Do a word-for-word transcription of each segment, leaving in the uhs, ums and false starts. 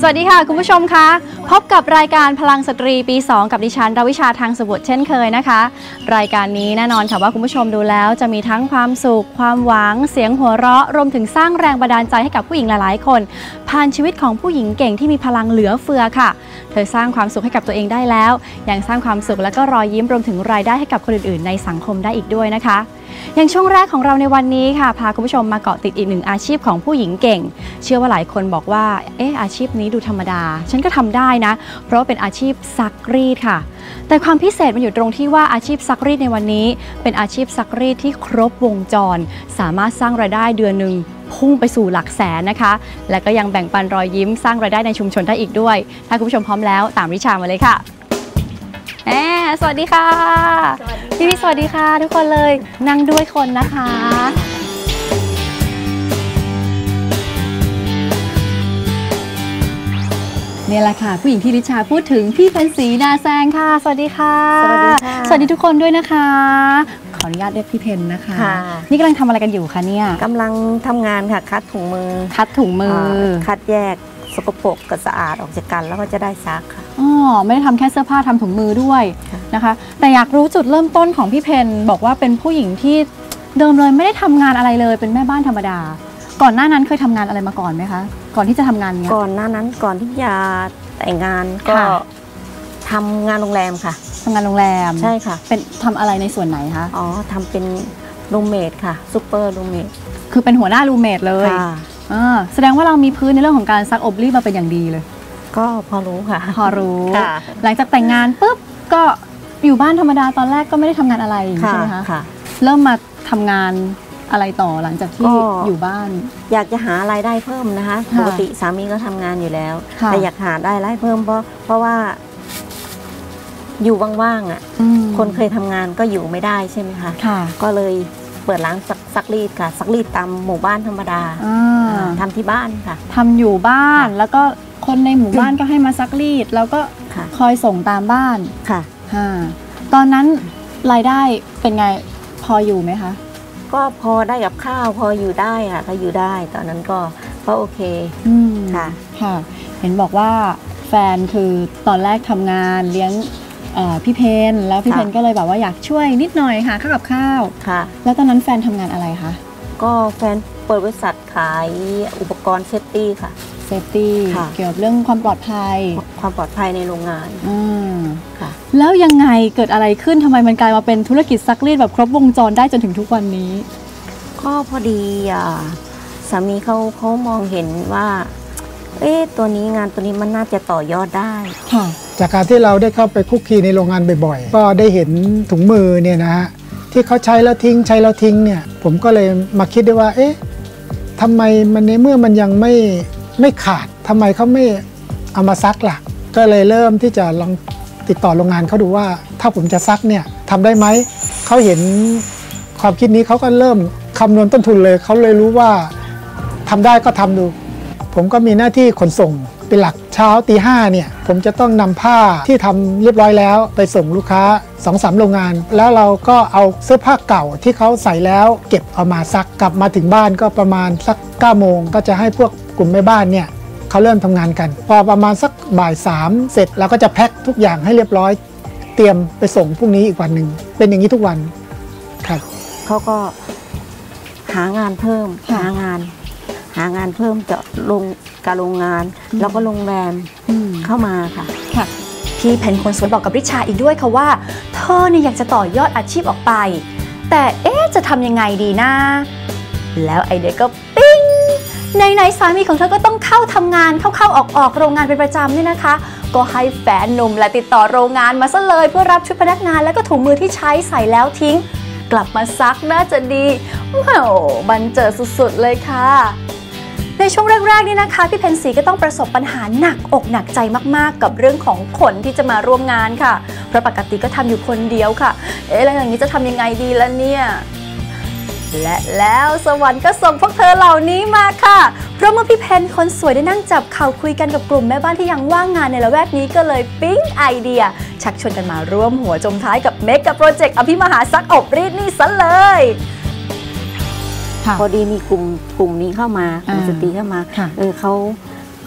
สวัสดีค่ะคุณผู้ชมคะพบกับรายการพลังสตรีปีสองกับดิฉันรวิชาทางสบุตรเช่นเคยนะคะรายการนี้แน่นอนค่ะว่าคุณผู้ชมดูแล้วจะมีทั้งความสุขความหวังเสียงหัวเราะรวมถึงสร้างแรงบันดาลใจให้กับผู้หญิงหลายๆคนผ่านชีวิตของผู้หญิงเก่งที่มีพลังเหลือเฟือค่ะเธอสร้างความสุขให้กับตัวเองได้แล้วยังสร้างความสุขและก็รอยยิ้มรวมถึงรายได้ให้กับคนอื่นๆในสังคมได้อีกด้วยนะคะอย่างช่วงแรกของเราในวันนี้ค่ะพาคุณผู้ชมมาเกาะติดอีกหนึ่งอาชีพของผู้หญิงเก่งเชื่อว่าหลายคนบอกว่าเอ๊ะอาชีพนี้ดูธรรมดาฉันก็ทำได้นะเพราะเป็นอาชีพซักรีดค่ะแต่ความพิเศษมันอยู่ตรงที่ว่าอาชีพซักรีดในวันนี้เป็นอาชีพซักรีดที่ครบวงจรสามารถสร้างรายได้เดือนหนึ่งพุ่งไปสู่หลักแสนนะคะและก็ยังแบ่งปันรอยยิ้มสร้างรายได้ในชุมชนได้อีกด้วยถ้าคุณผู้ชมพร้อมแล้วตามริชามาเลยค่ะแหมสวัสดีค่ะพี่พี่สวัสดีค่ะทุกคนเลยนั่งด้วยคนนะคะนี่แหละค่ะผู้หญิงที่ริชาพูดถึงพี่เป็นศรีนาแซงค่ะสวัสดีค่ะสวัสดีค่ะสวัสดีทุกคนด้วยนะคะขออนุญาตเรียกพี่เพนนะคะนี่กำลังทำอะไรกันอยู่คะเนี่ยกำลังทำงานค่ะคัดถุงมือคัดถุงมือคัดแยกสกปรกกับสะอาดออกจากกันแล้วก็จะได้ซักค่ะอ๋อไม่ได้ทำแค่เสื้อผ้าทำถุงมือด้วยนะคะแต่อยากรู้จุดเริ่มต้นของพี่เพนบอกว่าเป็นผู้หญิงที่เดิมเลยไม่ได้ทำงานอะไรเลยเป็นแม่บ้านธรรมดาก่อนหน้านั้นเคยทำงานอะไรมาก่อนไหมคะก่อนที่จะทำงานเนี้ยก่อนหน้านั้นก่อนที่จะแต่งงานก็ทำงานโรงแรมค่ะทำงานโรงแรมใช่ค่ะเป็นทำอะไรในส่วนไหนคะอ๋อทำเป็นรูมเมทค่ะซูเปอร์รูมเมทคือเป็นหัวหน้ารูมเมทเลยแสดงว่าเรามีพื้นในเรื่องของการซักอบรีดมาเป็นอย่างดีเลยก็พอรู้ค่ะพอรู้หลังจากแต่งงานปุ๊บก็อยู่บ้านธรรมดาตอนแรกก็ไม่ได้ทำงานอะไรใช่ไหมคะเริ่มมาทำงานอะไรต่อหลังจากที่อยู่บ้านอยากจะหารายได้เพิ่มนะคะปกติสามีก็ทำงานอยู่แล้วแต่อยากหาได้รายเพิ่มเพราะเพราะว่าอยู่ว่างๆอ่ะคนเคยทำงานก็อยู่ไม่ได้ใช่ไหมคะก็เลยเปิดร้านซักรีดค่ะซักรีดตามหมู่บ้านธรรมดาทำที่บ้านค่ะทำอยู่บ้านแล้วก็คนในหมู่บ้านก็ให้มาซักรีดแล้วก็คอยส่งตามบ้านค่ะตอนนั้นรายได้เป็นไงพออยู่ไหมคะก็พอได้กับข้าวพออยู่ได้ค่ะก็อยู่ได้ตอนนั้นก็ก็โอเคค่ะค่ะเห็นบอกว่าแฟนคือตอนแรกทำงานเลี้ยงพี่เพนแล้วพี่เพนก็เลยแบบว่าอยากช่วยนิดหน่อยค่ะข้าวกับข้าวค่ะแล้วตอนนั้นแฟนทำงานอะไรคะก็แฟนเปิดบริษัทขายอุปกรณ์เซฟตี้ค่ะเซฟตี้เกี่ยวกับเรื่องความปลอดภัยความปลอดภัยในโรงงานอืมค่ะแล้วยังไงเกิดอะไรขึ้นทำไมมันกลายมาเป็นธุรกิจซักรีดแบบครบวงจรได้จนถึงทุกวันนี้ก็พอดีอ่ะสามีเขาเขามองเห็นว่าเอ๊ะตัวนี้งานตัวนี้มันน่าจะต่อยอดได้ค่ะจากการที่เราได้เข้าไปคุกคีในโรงงานบ่อยๆก็ได้เห็นถุงมือเนี่ยนะฮะที่เขาใช้แล้วทิ้งใช้แล้วทิ้งเนี่ยผมก็เลยมาคิดได้ว่าเอ๊ะทำไมมันในเมื่อมันยังไม่ไม่ขาดทำไมเขาไม่เอามาซักล่ะก็เลยเริ่มที่จะลองติดต่อโรงงานเขาดูว่าถ้าผมจะซักเนี่ยทำได้ไหมเขาเห็นความคิดนี้เขาก็เริ่มคำนวณต้นทุนเลยเขาเลยรู้ว่าทำได้ก็ทำดูผมก็มีหน้าที่ขนส่งเป็นหลักเช้าตีห้าเนี่ยผมจะต้องนำผ้าที่ทำเรียบร้อยแล้วไปส่งลูกค้า สองสาม โรงงานแล้วเราก็เอาเสื้อผ้าเก่าที่เขาใส่แล้วเก็บเอามาซักกลับมาถึงบ้านก็ประมาณสักเก้าโมงก็จะให้พวกกลุ่มแม่บ้านเนี่ยเขาเริ่มทำงานกันพอประมาณสักบ่ายสามเสร็จเราก็จะแพ็คทุกอย่างให้เรียบร้อยเตรียมไปส่งพรุ่งนี้อีกวันหนึ่งเป็นอย่างนี้ทุกวันครับเขาก็หางานเพิ่มหางานหางานเพิ่มจะลงการโรงงานแล้วก็โรงแรมเข้ามาค่ะค่ะพี่เพนคนสวยบอกกับริชาอีกด้วยค่ะว่าเธอเนี่ยอยากจะต่อยอดอาชีพออกไปแต่เอ๊ะจะทำยังไงดีนะแล้วไอเดียก็ปิ้งในในสามีของเธอก็ต้องเข้าทำงานเข้าๆออกๆโรงงานเป็นประจำเนี่ยนะคะก็ให้แฟนหนุ่มและติดต่อโรงงานมาซะเลยเพื่อรับชุดพนักงานแล้วก็ถุงมือที่ใช้ใส่แล้วทิ้งกลับมาซักน่าจะดีโอ้โหบันเจิดสุดๆเลยค่ะในช่วงแรกๆนี่นะคะพี่เพนศรีก็ต้องประสบปัญหาหนักอกหนักใจมากๆกับเรื่องของคนที่จะมาร่วมงานค่ะเพราะปกติก็ทำอยู่คนเดียวค่ะเอ๊ะแล้วอย่างนี้จะทำยังไงดีล่ะเนี่ยและแล้วสวรรค์ก็ส่งพวกเธอเหล่านี้มาค่ะเพราะเมื่อพี่เพนคนสวยได้นั่งจับเข่าคุยกันกับกลุ่มแม่บ้านที่ยังว่างงานในละแวกนี้ก็เลยปิ๊งไอเดียชักชวนกันมาร่วมหัวจมท้ายกับเมกะโปรเจกต์อภิมหาซักอบรีดนี่ซะเลยพอดีมีกลุ่มกลุ่มนี้เข้ามากลุ่มสตรีเข้ามาเออเขาเข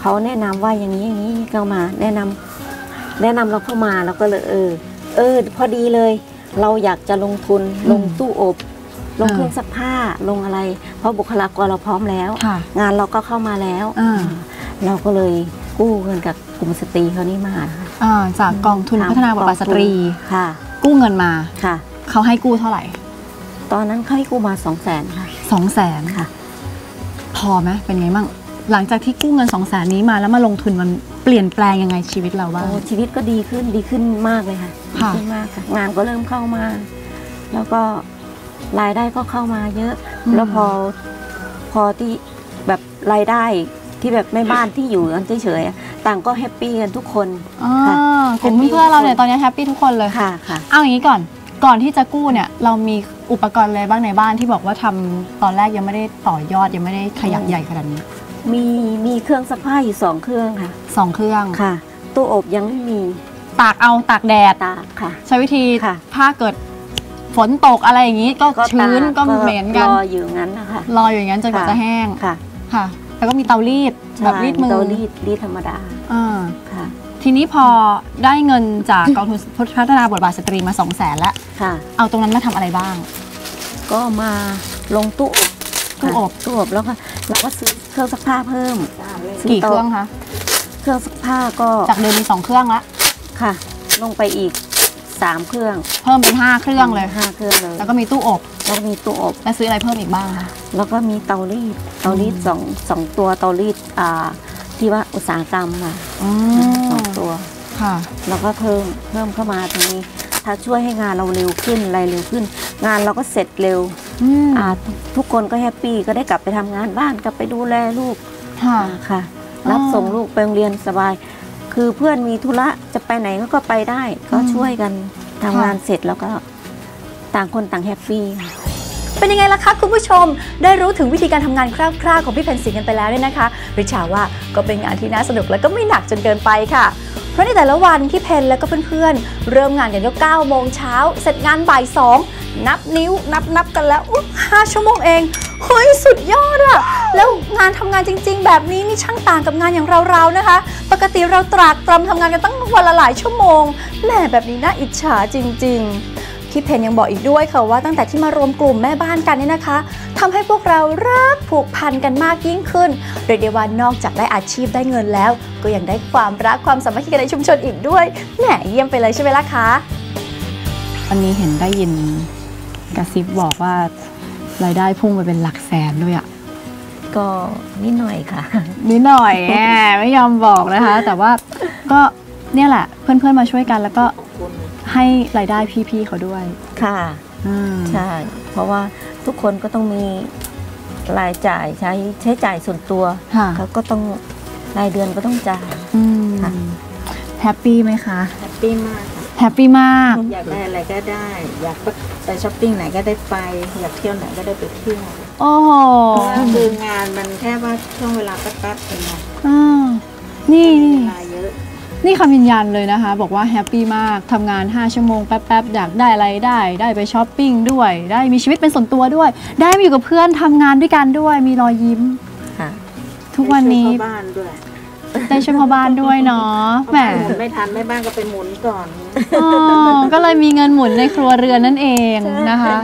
เขาแนะนำว่าอย่างนี้อย่างนี้ก็มาแนะนำแนะนำเราเข้ามาเราก็เลยเออเออพอดีเลยเราอยากจะลงทุนลงตู้อบลงเครื่องซักผ้าลงอะไรเพราะบุคลากรเราพร้อมแล้วงานเราก็เข้ามาแล้วเราก็เลยกู้เงินกับกลุ่มสตรีเขานี่มาจากกองทุนพัฒนาบทบาทสตรีค่ะกู้เงินมาค่ะเขาให้กู้เท่าไหร่ตอนนั้นเขาให้กู้มาสองแสนค่ะสองแสนค่ะพอไหมเป็นไงบ้างหลังจากที่กู้เงินสองแสนนี้มาแล้วมาลงทุนมันเปลี่ยนแปลงยังไงชีวิตเราบ้างชีวิตก็ดีขึ้นดีขึ้นมากเลยค่ะดีขึ้นมากค่ะงานก็เริ่มเข้ามาแล้วก็รายได้ก็เข้ามาเยอะแล้วพอพอที่แบบรายได้ที่แบบแม่บ้านที่อยู่กันเฉยๆต่างก็แฮปปี้กันทุกคนกลุ่มเพื่อนเราเนี่ยตอนนี้แฮปปี้ทุกคนเลยค่ะค่ะเอาอย่างนี้ก่อนก่อนที่จะกู้เนี่ยเรามีอุปกรณ์อะไรบ้างในบ้านที่บอกว่าทำตอนแรกยังไม่ได้ต่อยอดยังไม่ได้ขยับใหญ่ขนาดนี้มีมีเครื่องซักผ้าอยู่สองเครื่องค่ะสองเครื่องค่ะตู้อบยังไม่มีตากเอาตากแดดตากค่ะใช้วิธีถ้าเกิดฝนตกอะไรอย่างนี้ก็ชื้นก็เหม็นกันรออยู่งั้นนะคะรออยู่อย่างนั้นจนกว่าจะแห้งค่ะค่ะแล้วก็มีเตารีดแบบรีดมือเตารีดรีดธรรมดาอ่าค่ะทีนี้พอได้เงินจากกองทุนพัฒนาบทบาทสตรีมาสองแสนแล้วค่ะเอาตรงนั้นมาทำอะไรบ้างก็มาลงตู้อบตู้อบตู้อบแล้วก็เราก็ซื้อเครื่องซักผ้าเพิ่มกี่เครื่องคะเครื่องซักผ้าก็จากเดิมมีสองเครื่องละค่ะลงไปอีกสามเครื่องเพิ่มเป็นห้าเครื่องเลยห้าเครื่องเลยแล้วก็มีตู้อบแล้วมีตู้อบแล้วซื้ออะไรเพิ่มอีกบ้างคะแล้วก็มีเตารีดเตารีดสองสองตัวเตารีดอ่าที่ว่าอุตสาหกรรมค่ะสองตัวค่ะแล้วก็เพิ่มเพิ่มเข้ามาตรงนี้ถ้าช่วยให้งานเราเร็วขึ้นอะไรเร็วขึ้นงานเราก็เสร็จเร็วอ่าทุกคนก็แฮปปี้ก็ได้กลับไปทำงานบ้านกลับไปดูแลลูกค่ะค่ะรับส่งลูกไปโรงเรียนสบายคือเพื่อนมีธุระจะไปไหนก็ไปได้ก็ช่วยกันทำงานเสร็จแล้วก็ต่างคนต่างแฮปปี้เป็นยังไงล่ะคะคุณผู้ชมได้รู้ถึงวิธีการทำงานคร่าวๆของพี่เพนสีกันไปแล้วเนี่ยนะคะริชาว่าก็เป็นงานที่น่าสนุกและก็ไม่หนักจนเกินไปค่ะเพราะในแต่ละวันพี่เพนและก็เพื่อนๆเริ่มงานกันก็เก้าโมงเช้าเสร็จงานบ่ายสองนับนิ้วนับนับกันแล้วอุ๊ยห้าชั่วโมงเองเฮ้ยสุดยอดอะแล้วงานทำงานจริงๆแบบนี้นี่ช่างต่างกับงานอย่างเราๆนะคะปกติเราตรากตรำทำงานกันตั้งวันละหลายชั่วโมงแหมแบบนี้น่าอิจฉาจริงๆพี่เพนยังบอกอีกด้วยค่ะว่าตั้งแต่ที่มารวมกลุ่มแม่บ้านกันเนี่ยนะคะทำให้พวกเรารักผูกพันกันมากยิ่งขึ้นเรียกได้ว่านอกจากได้อาชีพได้เงินแล้วก็ยังได้ความรักความสามัคคีกันในชุมชนอีกด้วยแหมเยี่ยมไปเลยใช่ไหมล่ะคะวันนี้เห็นได้ยินกระซิบบอกว่ารายได้พุ่งไปเป็นหลักแสนด้วยอ่ะก็นิดหน่อยค่ะนิดหน่อยแหมไม่ยอมบอกนะคะแต่ว่าก็เนี่ยแหละเพื่อนๆมาช่วยกันแล้วก็ให้รายได้พี่ๆเขาด้วยค่ะใช่เพราะว่าทุกคนก็ต้องมีรายจ่ายใช้ใช้จ่ายส่วนตัวเขาก็ต้องรายเดือนก็ต้องจ่ายค่ะแฮปปี้ไหมคะแฮปปี้มากแฮปปี้มากอยากได้อะไรก็ได้อยากไปช้อปปิ้งไหนก็ได้ไปอยากเที่ยวไหนก็ได้ไปเที่ยวโอ้โหคืองานมันแค่ว่าช่วงเวลาแป๊บๆเองนะนี่นี่คำยืนยันเลยนะคะบอกว่าแฮปปี้มากทำงานห้าชั่วโมงแป๊บๆอยากได้อะไรได้ได้ไปช้อปปิ้งด้วยได้มีชีวิตเป็นส่วนตัวด้วยได้มาอยู่กับเพื่อนทำงานด้วยกันด้วยมีรอยยิ้มทุกวันนี้ได้ช่วยพ่อบ้านด้วยเนาะแหมหมุนไม่ทันแม่บ้านก็ไปหมุนก่อนอ๋อก็เลยมีเงินหมุนในครัวเรือนนั่นเองนะคะ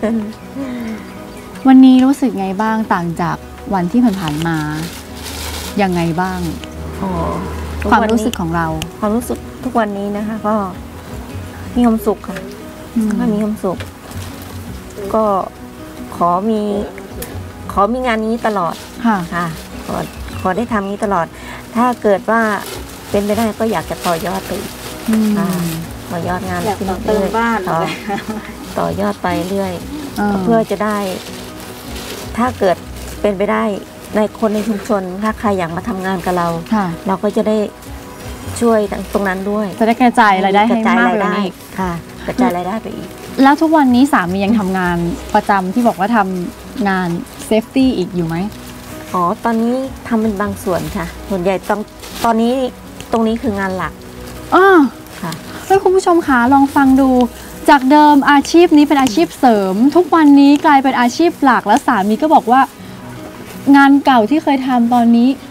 วันนี้รู้สึกไงบ้างต่างจากวันที่ผ่านๆมายังไงบ้างความรู้สึกของเราความรู้สึกทุกวันนี้นะคะก็มีความสุขค่ะก็มีความสุขก็ขอมีขอมีงานนี้ตลอดค่ะค่ะขอขอได้ทำนี้ตลอดถ้าเกิดว่าเป็นไปได้ก็อยากจะต่อยอดไปต่อยอดงานที่นี่เติมบ้านต่อยอดไปเรื่อยเพื่อจะได้ถ้าเกิดเป็นไปได้ในคนในชุมชนถ้าใครอยากมาทำงานกับเราเราก็จะได้ช่วยตรงนั้นด้วยจะได้กระจายรายได้ให้มากกว่านี้ค่ะกระจายรายได้ไปอีกแล้วทุกวันนี้สามียังทำงานประจำที่บอกว่าทำงานเซฟตี้อีกอยู่ไหมอ๋อตอนนี้ทำเป็นบางส่วนค่ะส่วนใหญ่ต้องตอนนี้ตรงนี้คืองานหลักอ๋อค่ะให้คุณผู้ชมคะลองฟังดูจากเดิมอาชีพนี้เป็นอาชีพเสริมทุกวันนี้กลายเป็นอาชีพหลักแล้วสามีก็บอกว่างานเก่าที่เคยทำตอนนี้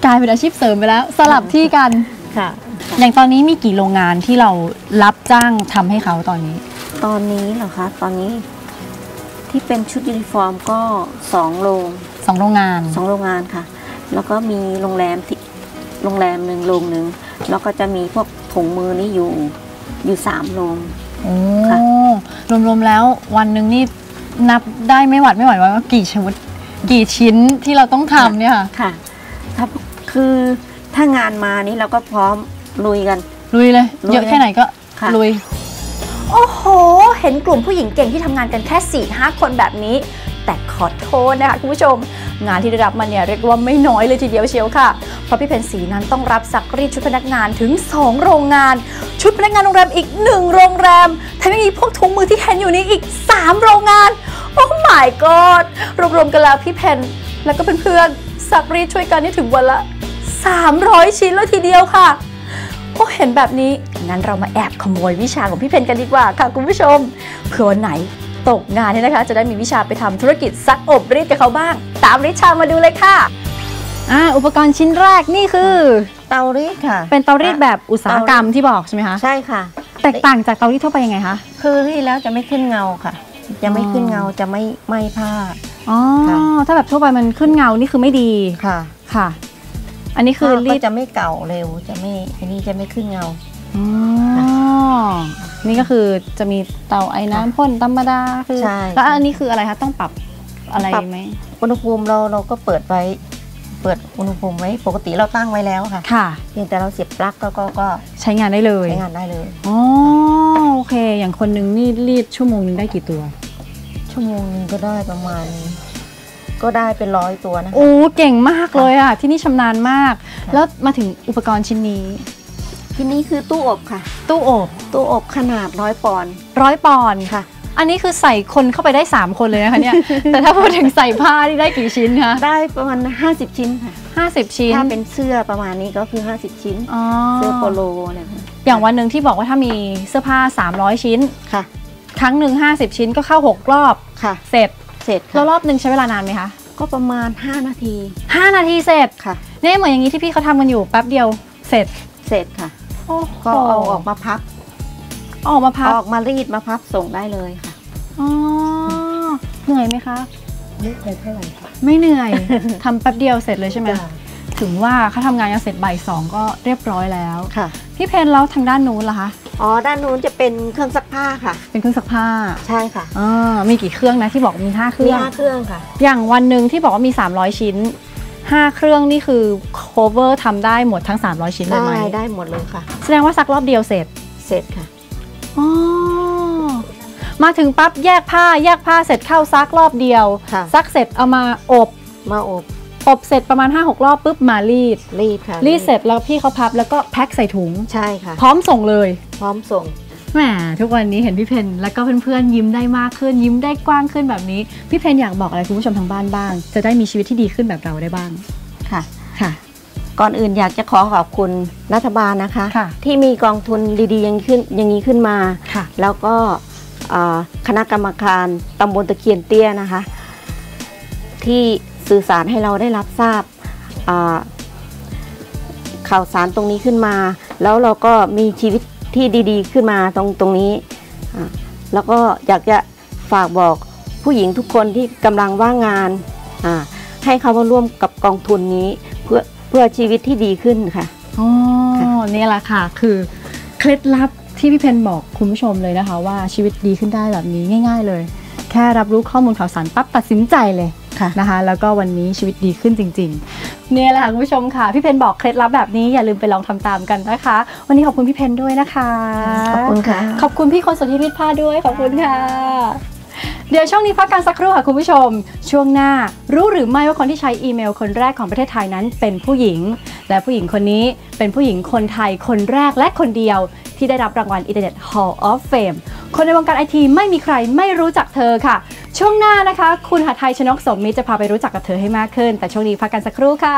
กลายเป็นอาชีพเสริมไปแล้วสลับที่กันค่ะอย่างตอนนี้มีกี่โรงงานที่เรารับจ้างทำให้เขาตอนนี้ตอนนี้เหรอคะตอนนี้ที่เป็นชุดยูนิฟอร์มก็สองโรงสองโรงงานสองโรงงานค่ะแล้วก็มีโรงแรมที่โรงแรมหนึ่งโรงหนึ่งแล้วก็จะมีพวกถุงมือนี่อยู่อยู่สามโรงโอ้รวมๆแล้ววันหนึ่งนี่นับได้ไม่หวัดไม่ไหวว่ากี่ชุดกี่ชิ้นที่เราต้องทำเนี่ยค่ะค่ะถ้าคือถ้างานมานี่เราก็พร้อมลุยกันลุยเลยเยอะแค่ไหนก็ลุยโอ้โหเห็นกลุ่มผู้หญิงเก่งที่ทำงานกันแค่ สี่ห้า คนแบบนี้แต่ขอโทษนะคะคุณผู้ชมงานที่ได้รับมาเนี่ยเรียกว่าไม่น้อยเลยทีเดียวเชียวค่ะเพราะพี่เพญศรีนั้นต้องรับซักรีดชุดพนักงานถึงสองโรงงานชุดพนักงานโรงแรมอีกหนึ่งโรงแรมแถมยังมีพวกถุงมือที่เห็นอยู่นี้อีกสามโรงงานโอ้ my god รวมๆกันแล้วพี่เพญแล้วก็เพื่อนๆซักรีดช่วยกันนี่ถึงวันละสามร้อยชิ้นเลยทีเดียวค่ะโอ้เห็นแบบนี้งั้นเรามาแอบขโมยวิชาของพี่เพญกันดีกว่าค่ะคุณผู้ชมเผื่อวันไหนตกงานเนี่ยนะคะจะได้มีวิชาไปทำธุรกิจซักอบรีดกับเขาบ้างตามริชามาดูเลยค่ะอ่าอุปกรณ์ชิ้นแรกนี่คือเตารีดค่ะเป็นเตารีดแบบอุตสาหกรรมที่บอกใช่ไหมคะใช่ค่ะแตกต่างจากเตารีดทั่วไปยังไงคะคือรีดแล้วจะไม่ขึ้นเงาค่ะจะไม่ขึ้นเงาจะไม่ไหม้ผ้าอ๋อถ้าแบบทั่วไปมันขึ้นเงานี่คือไม่ดีค่ะค่ะอันนี้คือรีดจะไม่เก่าเร็วจะไม่อันนี้จะไม่ขึ้นเงาอ๋อนี่ก็คือจะมีเตาไอ้น้ำพ่นธรรมดาคือแล้วอันนี้คืออะไรคะต้องปรับอะไรไหมอุณหภูมิเราเราก็เปิดไว้เปิดอุณหภูมิไว้ปกติเราตั้งไว้แล้วค่ะค่ะเพียงแต่เราเสียบปลั๊กก็ก็ใช้งานได้เลยใช้งานได้เลยอ๋อโอเคอย่างคนนึงนี่รีดชั่วโมงนึงได้กี่ตัวชั่วโมงนึงก็ได้ประมาณก็ได้เป็นร้อยตัวนะโอ้เก่งมากเลยอ่ะที่นี่ชำนาญมากแล้วมาถึงอุปกรณ์ชิ้นนี้ที่นี่คือตู้อบค่ะตู้อบตู้อบขนาดร้อยปอนด์ร้อยปอนด์ค่ะอันนี้คือใส่คนเข้าไปได้สามคนเลยนะคะเนี่ยแต่ถ้าพูดถึงใส่ผ้าที่ได้กี่ชิ้นคะได้ประมาณห้าสิบชิ้นค่ะห้าสิบชิ้นถ้าเป็นเสื้อประมาณนี้ก็คือห้าสิบชิ้นเสื้อโปโลเนี่ยอย่างวันหนึ่งที่บอกว่าถ้ามีเสื้อผ้าสามร้อยชิ้นค่ะครั้งหนึ่งห้าสิบชิ้นก็เข้าหกรอบค่ะเสร็จเสร็จแล้วรอบหนึ่งใช้เวลานานไหมคะก็ประมาณห้านาทีห้านาทีเสร็จค่ะนี่เหมือนอย่างนี้ที่พี่เขาทำกันอยู่แป๊บเดียวเสร็จเสร็จค่ะก็เอาออกมาพับออกมาพับออกมารีดมาพับส่งได้เลยค่ะอ๋อเหนื่อยไหมคะไม่เหนื่อยเท่าไหร่ค่ะไม่เหนื่อยทำแป๊บเดียวเสร็จเลยใช่ไหมถึงว่าเขาทำงานกันเสร็จบ่ายสองก็เรียบร้อยแล้วค่ะพี่เพญแล้วทางด้านนู้นล่ะคะอ๋อด้านนู้นจะเป็นเครื่องซักผ้าค่ะเป็นเครื่องซักผ้าใช่ค่ะอ๋อมีกี่เครื่องนะที่บอกมีห้าเครื่องมีห้าเครื่องค่ะอย่างวันหนึ่งที่บอกว่ามีสามร้อยชิ้นห้าเครื่องนี่คือ cover ทำได้หมดทั้งสามร้อยชิ้นเลยไหมได้ได้หมดเลยค่ะแสดงว่าซักรอบเดียวเสร็จเสร็จค่ะอ๋อมาถึงปั๊บแยกผ้าแยกผ้าเสร็จเข้าซักรอบเดียวซักเสร็จเอามาอบมาอบอบเสร็จประมาณ ห้าหก รอบปุ๊บมารีดรีดค่ะรีดเสร็จแล้วพี่เขาพับแล้วก็แพ็คใส่ถุงใช่ค่ะพร้อมส่งเลยพร้อมส่งแหมทุกวันนี้เห็นพี่เพญแล้วก็เพื่อนๆยิ้มได้มากขึ้นยิ้มได้กว้างขึ้นแบบนี้พี่เพญอยากบอกอะไรคุณผู้ชมทางบ้านบ้างจะได้มีชีวิตที่ดีขึ้นแบบเราได้บ้างค่ะค่ะก่อนอื่นอยากจะขอขอบคุณรัฐบาลนะคะที่มีกองทุนดีๆอย่างขึ้นอย่างนี้ขึ้นมาแล้วก็คณะกรรมการตำบลตะเคียนเตี้ยนะคะที่สื่อสารให้เราได้รับทราบข่าวสารตรงนี้ขึ้นมาแล้วเราก็มีชีวิตที่ดีๆขึ้นมาตรงตรงนี้แล้วก็อยากจะฝากบอกผู้หญิงทุกคนที่กำลังว่างงานให้เขามาร่วมกับกองทุนนี้เพื่อเพื่อชีวิตที่ดีขึ้นค่ะอ๋อนี่แหละค่ะคือเคล็ดลับที่พี่เพญบอกคุณผู้ชมเลยนะคะว่าชีวิตดีขึ้นได้แบบนี้ง่ายๆเลยแค่รับรู้ข้อมูลข่าวสารปั๊บตัดสินใจเลยนะคะแล้วก็วันนี้ชีวิตดีขึ้นจริงๆเนี่ยแหละค่ะคุณผู้ชมค่ะพี่เพญบอกเคล็ดลับแบบนี้อย่าลืมไปลองทำตามกันนะคะวันนี้ขอบคุณพี่เพญด้วยนะคะขอบคุณค่ะขอบคุณพี่คนสนที่รีดผ้าด้วยขอบคุณค่ะเดี๋ยวช่วงนี้พักกันสักครู่ค่ะคุณผู้ชมช่วงหน้ารู้หรือไม่ว่าคนที่ใช้อีเมลคนแรกของประเทศไทยนั้นเป็นผู้หญิงและผู้หญิงคนนี้เป็นผู้หญิงคนไทยคนแรกและคนเดียวที่ได้รับรางวัล Internet Hall of Fame คนในวงการไอทีไม่มีใครไม่รู้จักเธอค่ะช่วงหน้านะคะคุณหทัย ชนกสมมิตรจะพาไปรู้จักกับเธอให้มากขึ้นแต่ช่วงนี้พักกันสักครู่ค่ะ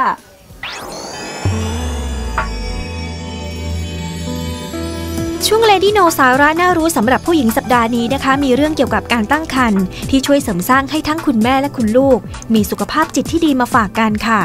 ช่วง Lady No สาระน่ารู้สำหรับผู้หญิงสัปดาห์นี้นะคะมีเรื่องเกี่ยวกับการตั้งครรภ์ที่ช่วยเสริมสร้างให้ทั้งคุณแม่และคุณลูกมีสุขภาพจิตที่ดีมาฝากกันค่ะ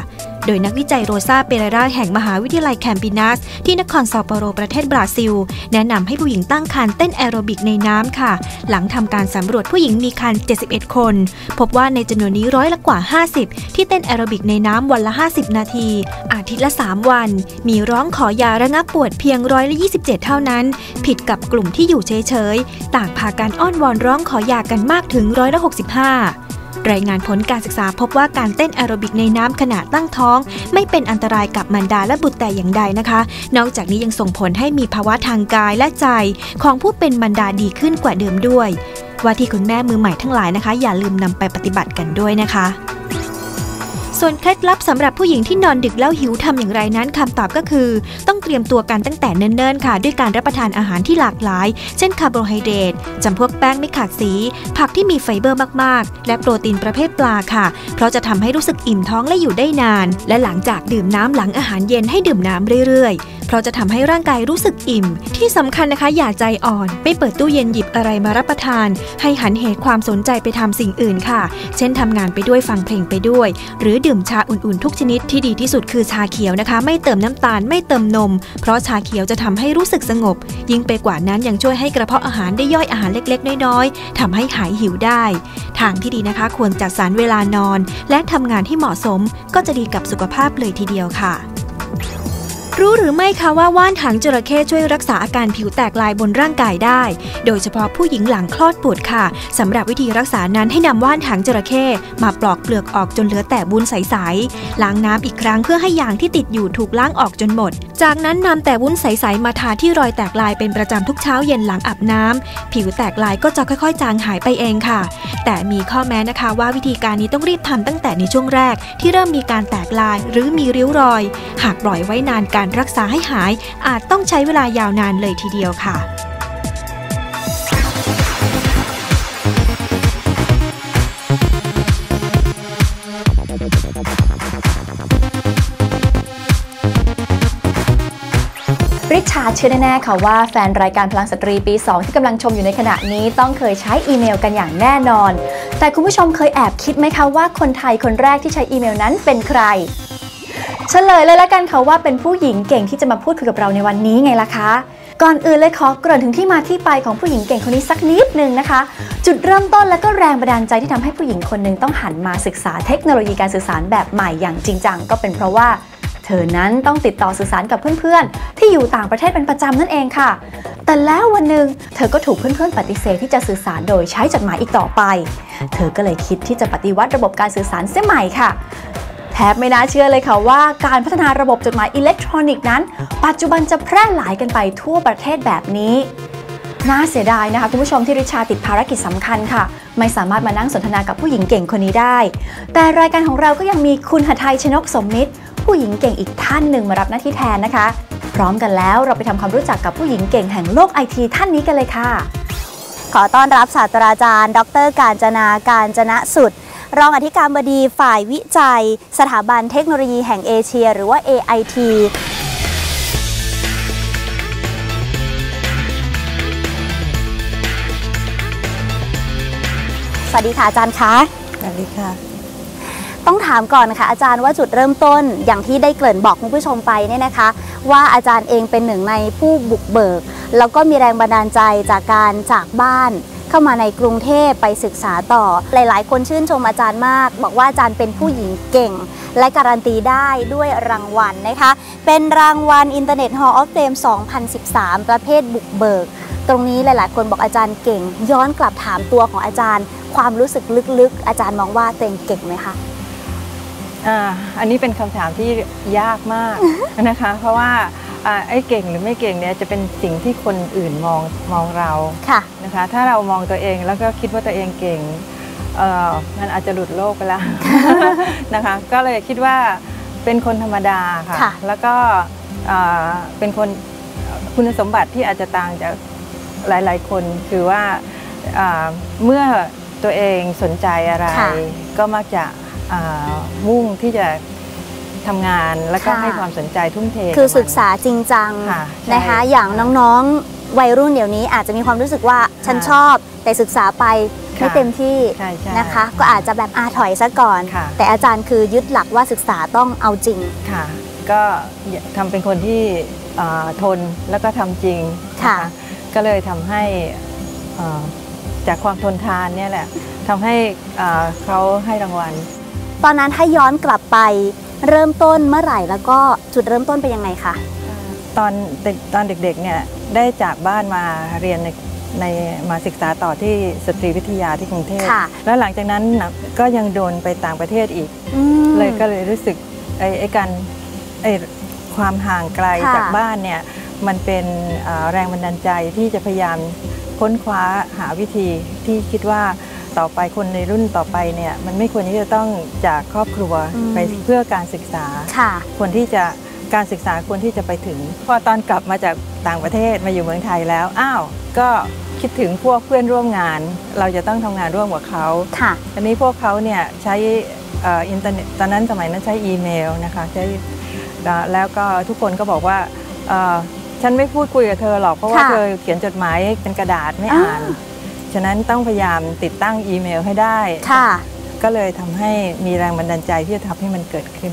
ดยนักวิจัยโรซาเปเรราแห่งมหาวิทยาลัยแคมปินัสที่นครเซาเปาโลประเทศบราซิลแนะนำให้ผู้หญิงตั้งครรภ์เต้นแอโรบิกในน้ำค่ะหลังทำการสำรวจผู้หญิงมีครรภ์เจ็ดสิบเอ็ดคนพบว่าในจำนวนนี้ร้อยละกว่าห้าสิบที่เต้นแอโรบิกในน้ำวันละห้าสิบนาทีอาทิตย์ละสามวันมีร้องขอยาระงับปวดเพียงร้อยละยี่สิบเจ็ดเท่านั้นผิดกับกลุ่มที่อยู่เฉยๆต่างพากันอ้อนวอนร้องขอยากันมากถึงร้อยละหกสิบห้ารายงานผลการศึกษาพบว่าการเต้นแอโรบิกในน้ำขณะตั้งท้องไม่เป็นอันตรายกับมารดาและบุตรแต่อย่างใดนะคะนอกจากนี้ยังส่งผลให้มีภาวะทางกายและใจของผู้เป็นมารดาดีขึ้นกว่าเดิมด้วยว่าที่คุณแม่มือใหม่ทั้งหลายนะคะอย่าลืมนำไปปฏิบัติกันด้วยนะคะส่วนเคล็ดลับสำหรับผู้หญิงที่นอนดึกแล้วหิวทำอย่างไรนั้นคำตอบก็คือต้องเตรียมตัวกันตั้งแต่เนิ่นๆค่ะด้วยการรับประทานอาหารที่หลากหลายเช่นคาร์โบไฮเดรตจำพวกแป้งไม่ขาดสีผักที่มีไฟเบอร์มากๆและโปรตีนประเภทปลาค่ะเพราะจะทำให้รู้สึกอิ่มท้องและอยู่ได้นานและหลังจากดื่มน้ำหลังอาหารเย็นให้ดื่มน้ำเรื่อยๆเพราะจะทำให้ร่างกายรู้สึกอิ่มที่สำคัญนะคะอย่าใจอ่อนไม่เปิดตู้เย็นหยิบอะไรมารับประทานให้หันเหความสนใจไปทำสิ่งอื่นค่ะเช่นทำงานไปด้วยฟังเพลงไปด้วยหรือดื่มชาอุ่นๆทุกชนิดที่ดีที่สุดคือชาเขียวนะคะไม่เติมน้ำตาลไม่เติมนมเพราะชาเขียวจะทำให้รู้สึกสงบยิ่งไปกว่านั้นยังช่วยให้กระเพาะอาหารได้ย่อยอาหารเล็กๆน้อยๆทำให้หายหิวได้ทางที่ดีนะคะควรจัดสรรเวลานอนและทำงานที่เหมาะสมก็จะดีกับสุขภาพเลยทีเดียวค่ะรู้หรือไม่คะว่าว่านหางจระเข้ช่วยรักษาอาการผิวแตกลายบนร่างกายได้โดยเฉพาะผู้หญิงหลังคลอดบุตรค่ะสำหรับวิธีรักษานั้นให้นำว่านหางจระเข้มาปลอกเปลือกออกจนเหลือแต่วุ้นใสๆล้างน้ำอีกครั้งเพื่อให้ยางที่ติดอยู่ถูกล้างออกจนหมดจากนั้นนำแต่วุ้นใสๆมาทาที่รอยแตกลายเป็นประจำทุกเช้าเย็นหลังอาบน้ำผิวแตกลายก็จะค่อยๆจางหายไปเองค่ะแต่มีข้อแม้นะคะว่าวิธีการนี้ต้องรีบทำตั้งแต่ในช่วงแรกที่เริ่มมีการแตกลายหรือมีริ้วรอยหากปล่อยไว้นานการรักษาให้หายอาจต้องใช้เวลายาวนานเลยทีเดียวค่ะริชาร์ดเชื่อแน่ๆค่ะว่าแฟนรายการพลังสตรีปีสองที่กำลังชมอยู่ในขณะนี้ต้องเคยใช้อีเมลกันอย่างแน่นอนแต่คุณผู้ชมเคยแอบคิดไหมคะว่าคนไทยคนแรกที่ใช้อีเมลนั้นเป็นใครเฉลยเลยละกันค่ะว่าเป็นผู้หญิงเก่งที่จะมาพูดคุยกับเราในวันนี้ไงล่ะคะก่อนอื่นเลยขอเกริ่นถึงที่มาที่ไปของผู้หญิงเก่งคนนี้สักนิดนึงนะคะจุดเริ่มต้นและก็แรงบันดาลใจที่ทำให้ผู้หญิงคนหนึ่งต้องหันมาศึกษาเทคโนโลยีการสื่อสารแบบใหม่อย่างจริงจังก็เป็นเพราะว่าเธอนั้นต้องติดต่อสื่อสารกับเพื่อนๆที่อยู่ต่างประเทศเป็นประจำนั่นเองค่ะแต่แล้ววันหนึ่งเธอก็ถูกเพื่อนๆปฏิเสธที่จะสื่อสารโดยใช้จดหมายอีกต่อไปเธอก็เลยคิดที่จะปฏิวัติระบบการสื่อสารเสียใหม่ค่ะแทบไม่น่าเชื่อเลยค่ะว่าการพัฒนาระบบจดหมายอิเล็กทรอนิกส์นั้นปัจจุบันจะแพร่หลายกันไปทั่วประเทศแบบนี้น่าเสียดายนะคะคุณผู้ชมที่ริชาติดภารกิจสำคัญค่ะไม่สามารถมานั่งสนทนากับผู้หญิงเก่งคนนี้ได้แต่รายการของเราก็ยังมีคุณหทัย ชนกสมมิตรผู้หญิงเก่งอีกท่านหนึ่งมารับหน้าที่แทนนะคะพร้อมกันแล้วเราไปทำความรู้จักกับผู้หญิงเก่งแห่งโลกไอทีท่านนี้กันเลยค่ะขอต้อนรับศาสตราจารย์ดร.กาญจนา กาญจนสุดรองอธิการบดีฝ่ายวิจัยสถาบันเทคโนโลยีแห่งเอเชียหรือว่า เอ ไอ ที สวัสดีค่ะอาจารย์คะสวัสดีค่ะต้องถามก่อนค่ะอาจารย์ว่าจุดเริ่มต้นอย่างที่ได้เกริ่นบอกคุณผู้ชมไปเนี่ยนะคะว่าอาจารย์เองเป็นหนึ่งในผู้บุกเบิกแล้วก็มีแรงบันดาลใจจากการจากบ้านเข้ามาในกรุงเทพไปศึกษาต่อหลายๆคนชื่นชมอาจารย์มากบอกว่าอาจารย์เป็นผู้หญิงเก่งและการันตีได้ด้วยรางวัลนะคะเป็นรางวัล Internet Hall of Fame สองพันสิบสาม ประเภทบุกเบิกตรงนี้หลายๆคนบอกอาจารย์เก่งย้อนกลับถามตัวของอาจารย์ความรู้สึกลึกๆอาจารย์มองว่าตัวเองเก่งไหมคะอ่าอันนี้เป็นคำถามที่ยากมากนะคะเพราะว่าไอ้เก่งหรือไม่เก่งเนี่ยจะเป็นสิ่งที่คนอื่นมองมองเราค่ะนะคะถ้าเรามองตัวเองแล้วก็คิดว่าตัวเองเก่งเอ่อมันอาจจะหลุดโลกไปแล้วนะคะก็เลยคิดว่าเป็นคนธรรมดาค่ะแล้วก็เป็นคนคุณสมบัติที่อาจจะต่างจากหลายๆคนคือว่าเมื่อตัวเองสนใจอะไรก็มักจะมุ่งที่จะทำงานแล้วก็ให้ความสนใจทุ่มเทคือศึกษาจริงจังนะคะอย่างน้องๆวัยรุ่นเดี๋ยวนี้อาจจะมีความรู้สึกว่าฉันชอบแต่ศึกษาไปไม่เต็มที่นะคะก็อาจจะแบบอาถอยซะก่อนแต่อาจารย์คือยึดหลักว่าศึกษาต้องเอาจริงค่ะก็ทำเป็นคนที่ทนแล้วก็ทำจริงค่ะก็เลยทำให้จากความทนทานเนี่ยแหละทำให้เขาให้รางวัลตอนนั้นถ้าย้อนกลับไปเริ่มต้นเมื่อไหร่แล้วก็จุดเริ่มต้นเป็นยังไงคะตอนตอนเด็กๆเนี่ยได้จากบ้านมาเรียนในในมาศึกษาต่อที่สตรีวิทยาที่กรุงเทพแล้วหลังจากนั้นก็ยังโดนไปต่างประเทศอีกเลยก็เลยรู้สึกไอ้ไอ้การไอ้ความห่างไกลจากบ้านเนี่ยมันเป็นแรงบันดาลใจที่จะพยายามค้นคว้าหาวิธีที่คิดว่าต่อไปคนในรุ่นต่อไปเนี่ยมันไม่ควรที่จะต้องจากครอบครัวไปเพื่อการศึกษาควรที่จะการศึกษาควรที่จะไปถึงพอตอนกลับมาจากต่างประเทศมาอยู่เมืองไทยแล้วอ้าวก็คิดถึงพวกเพื่อนร่วมงานเราจะต้องทำงานร่วมกับเขาอันนี้พวกเขาเนี่ยใช้อินเทอร์เน็ตตอนนั้นสมัยนั้นใช้อีเมลนะคะใช้แล้วก็ทุกคนก็บอกว่าฉันไม่พูดคุยกับเธอหรอกเพราะว่าเธอเขียนจดหมายเป็นกระดาษไม่อ่านฉะนั้นต้องพยายามติดตั้งอีเมลให้ได้ก็เลยทำให้มีแรงบันดาลใจที่จะทำให้มันเกิดขึ้น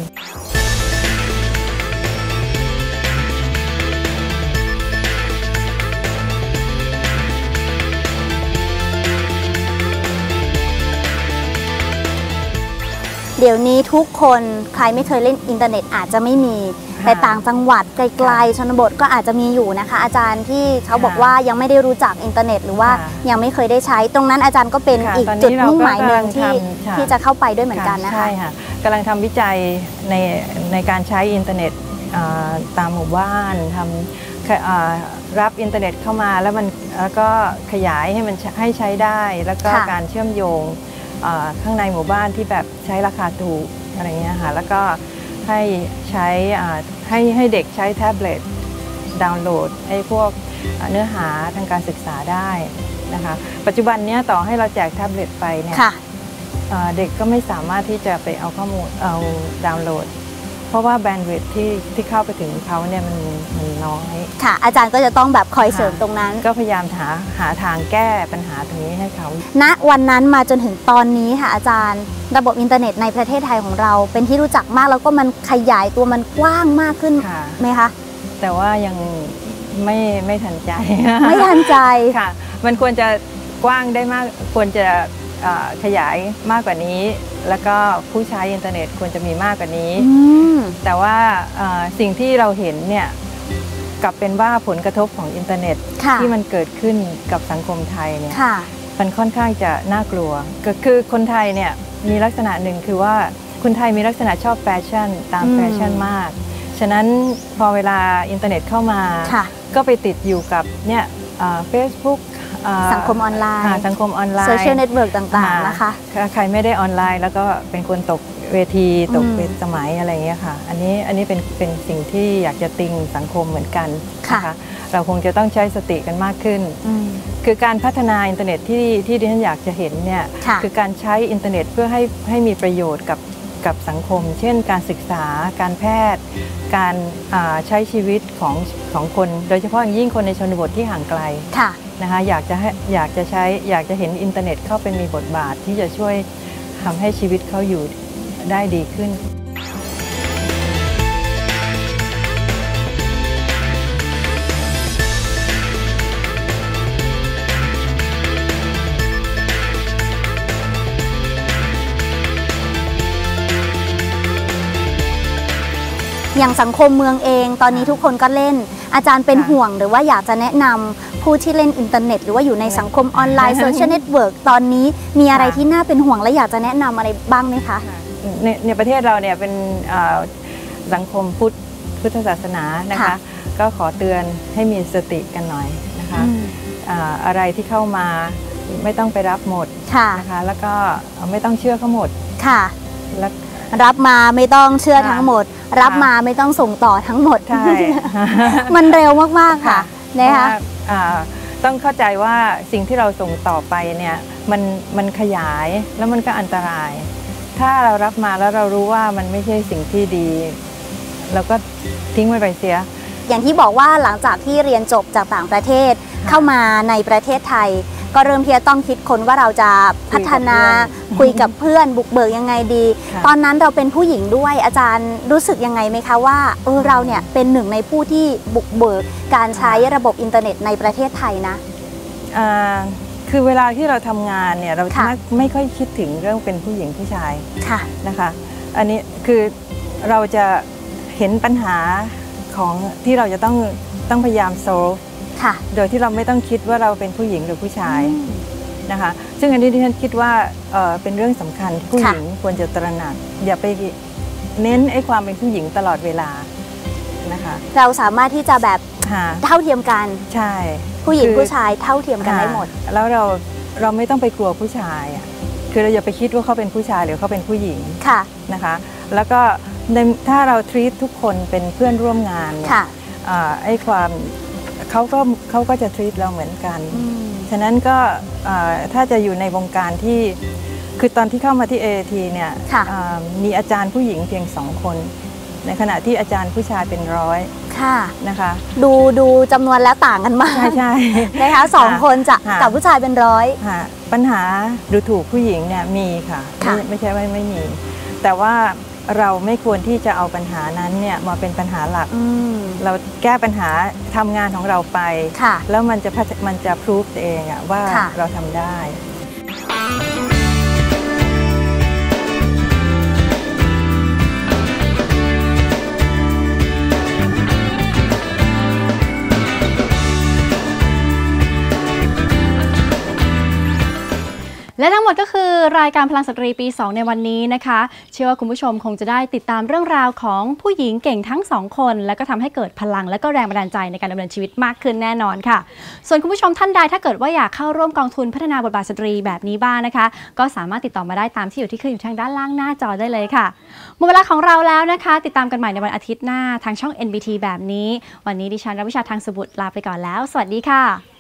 เดี๋ยวนี้ทุกคนใครไม่เคยเล่นอินเทอร์เน็ตอาจจะไม่มีแต่ต่างจังหวัดไกลๆชนบทก็อาจจะมีอยู่นะคะอาจารย์ที่เขาบอกว่ายังไม่ได้รู้จักอินเทอร์เน็ตหรือว่ายังไม่เคยได้ใช้ตรงนั้นอาจารย์ก็เป็นอีกจุดมุ่งหมายหนึ่งที่ที่จะเข้าไปด้วยเหมือนกันนะคะใช่ค่ะกำลังทำวิจัยในในการใช้อินเทอร์เน็ตตามหมู่บ้านทำรับอินเทอร์เน็ตเข้ามาแล้วมันแล้วก็ขยายให้มันให้ใช้ได้แล้วก็การเชื่อมโยงข้างในหมู่บ้านที่แบบใช้ราคาถูกอะไรเงี้ยค่ะแล้วก็ให้ใช้ให้ให้เด็กใช้แท็บเล็ตดาวน์โหลดไอ้พวกเนื้อหาทางการศึกษาได้นะคะปัจจุบันนี้ต่อให้เราแจกแท็บเล็ตไปเนี่ยเด็กก็ไม่สามารถที่จะไปเอาข้อมูลเอาดาวน์โหลดเพราะว่าแบนด์วิดท์ที่ที่เข้าไปถึงเขาเนี่ยมันมันน้อยค่ะอาจารย์ก็จะต้องแบบคอยเสริมตรงนั้นก็พยายามหาหาทางแก้ปัญหาตรงนี้ให้เขาณวันนั้นมาจนถึงตอนนี้ค่ะอาจารย์ระบบอินเทอร์เน็ตในประเทศไทยของเราเป็นที่รู้จักมากแล้วก็มันขยายตัวมันกว้างมากขึ้นไหมคะแต่ว่ายังไม่ไม่ทันใจไม่ทันใจค่ะมันควรจะกว้างได้มากควรจะขยายมากกว่านี้แล้วก็ผู้ใช้อินเทอร์เน็ตควรจะมีมากกว่านี้แต่ว่าสิ่งที่เราเห็นเนี่ยกลับเป็นว่าผลกระทบของอินเทอร์เน็ตที่มันเกิดขึ้นกับสังคมไทยเนี่ยมันค่อนข้างจะน่ากลัวก็คือคนไทยเนี่ยมีลักษณะหนึ่งคือว่าคนไทยมีลักษณะชอบแฟชั่นตามแฟชั่นมากฉะนั้นพอเวลาอินเทอร์เน็ตเข้ามาก็ไปติดอยู่กับเนี่ยเฟซบุ๊กสังคมออนไลน์สังคมออนไลน์โซเชียลเน็ตเวิร์กต่างๆนะคะใครไม่ได้ออนไลน์แล้วก็เป็นคนตกเวทีตกเวทสมัยอะไรเงี้ยค่ะอันนี้อันนี้เป็นเป็นสิ่งที่อยากจะติงสังคมเหมือนกันนะคะเราคงจะต้องใช้สติกันมากขึ้นคือการพัฒนาอินเทอร์เน็ตที่ที่ดิฉันอยากจะเห็นเนี่ยคือการใช้อินเทอร์เน็ตเพื่อให้ให้มีประโยชน์กับกับสังคมเช่นการศึกษาการแพทย์การใช้ชีวิตของของคนโดยเฉพาะอย่างยิ่งคนในชนบทที่ห่างไกลนะคะอยากจะให้อยากจะใช้อยากจะเห็นอินเทอร์เน็ตเข้าเป็นมีบทบาทที่จะช่วยทำให้ชีวิตเขาอยู่ได้ดีขึ้นอย่างสังคมเมืองเองตอนนี้ทุกคนก็เล่นอาจารย์เป็นห่วงหรือว่าอยากจะแนะนำผู้ที่เล่นอินเทอร์เน็ตหรือว่าอยู่ในสังคมออนไลน์โซเชียลเน็ตเวิร์กตอนนี้มีอะไรที่น่าเป็นห่วงและอยากจะแนะนำอะไรบ้างไหมคะในในประเทศเราเนี่ยเป็นสังคมพุทธพุทธศาสนานะคะก็ขอเตือนให้มีสติกันหน่อยนะคะอะไรที่เข้ามาไม่ต้องไปรับหมดนะคะแล้วก็ไม่ต้องเชื่อเขาหมดค่ะแล้วรับมาไม่ต้องเชื่อทั้งหมดรับมาไม่ต้องส่งต่อทั้งหมดใช่มันเร็วมากๆค่ะนะคะต้องเข้าใจว่าสิ่งที่เราส่งต่อไปเนี่ยมันมันขยายแล้วมันก็อันตรายถ้าเรารับมาแล้วเรารู้ว่ามันไม่ใช่สิ่งที่ดีเราก็ทิ้งไว้ไปเสียอย่างที่บอกว่าหลังจากที่เรียนจบจากต่างประเทศเข้ามาในประเทศไทยก็เริ่มที่จะต้องคิดค้นว่าเราจะพัฒนาคุยกับเพื่อนบุกเบิกยังไงดีตอนนั้นเราเป็นผู้หญิงด้วยอาจารย์รู้สึกยังไงไหมคะว่าเออเราเนี่ยเป็นหนึ่งในผู้ที่บุกเบิกการใช้ระบบอินเทอร์เน็ตในประเทศไทยนะคือเวลาที่เราทำงานเนี่ยเราไม่ค่อยคิดถึงเรื่องเป็นผู้หญิงผู้ชายนะคะอันนี้คือเราจะเห็นปัญหาของที่เราจะต้องต้องพยายามโซลโดยที่เราไม่ต้องคิดว่าเราเป็นผู้หญิงหรือผู้ชายนะคะซึ่งอันนี้ที่ฉันคิดว่าเอ่อเป็นเรื่องสำคัญที่ผู้หญิงควรจะตระหนักอย่าไปเน้นไอ้ความเป็นผู้หญิงตลอดเวลานะคะเราสามารถที่จะแบบเท่าเทียมกันใช่ผู้หญิงผู้ชายเท่าเทียมกันได้หมดแล้วเราเราไม่ต้องไปกลัวผู้ชายอ่ะคือเราอย่าไปคิดว่าเขาเป็นผู้ชายหรือเขาเป็นผู้หญิงค่ะนะคะแล้วก็ถ้าเรา treat ทุกคนเป็นเพื่อนร่วมงานเนี่ยไอ้ความเขาก็เขาก็จะ treat เราเหมือนกันฉะนั้นก็ถ้าจะอยู่ในวงการที่คือตอนที่เข้ามาที่ เอ เอ ที เนี่ยมีอาจารย์ผู้หญิงเพียงสองคนในขณะที่อาจารย์ผู้ชายเป็นร้อยค่ะนะคะดูดูจำนวนแล้วต่างกันมากใช่ใช่นะคะสองคนจะกับผู้ชายเป็นร้อยปัญหาดูถูกผู้หญิงเนี่ยมีค่ะไม่ไม่ใช่ว่าไม่มีแต่ว่าเราไม่ควรที่จะเอาปัญหานั้นเนี่ยมาเป็นปัญหาหลักเราแก้ปัญหาทำงานของเราไปแล้วมันจะมันจะพิสูจน์เองอะว่าเราทำได้และทั้งหมดก็คือรายการพลังสตรีปีสองในวันนี้นะคะเชื่อว่าคุณผู้ชมคงจะได้ติดตามเรื่องราวของผู้หญิงเก่งทั้งสองคนแล้วก็ทำให้เกิดพลังและก็แรงบันดาลใจในการดำเนินชีวิตมากขึ้นแน่นอนค่ะส่วนคุณผู้ชมท่านใดถ้าเกิดว่าอยากเข้าร่วมกองทุนพัฒนาบทบาทสตรีแบบนี้บ้างนะคะก็สามารถติดต่อมาได้ตามที่อยู่ที่ขึ้นอยู่ทางด้านล่างหน้าจอได้เลยค่ะหมดเวลาของเราแล้วนะคะติดตามกันใหม่ในวันอาทิตย์หน้าทางช่อง เอ็น บี ที แบบนี้วันนี้ดิฉันรวิชาทางสุบุตรลาไปก่อนแล้วสวัสดีค่ะ